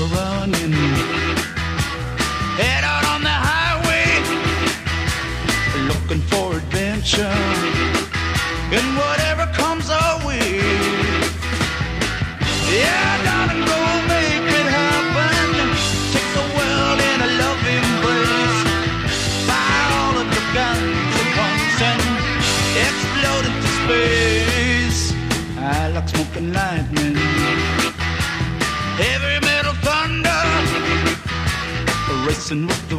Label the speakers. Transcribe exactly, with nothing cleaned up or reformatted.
Speaker 1: are running. Head out on the highway, looking for adventure, and whatever comes our way. Yeah, darling, go make it happen. Take the world in a love embrace. Fire all of the guns at once and explode into space. I like smoking lightning, heavy metal thunder, racing with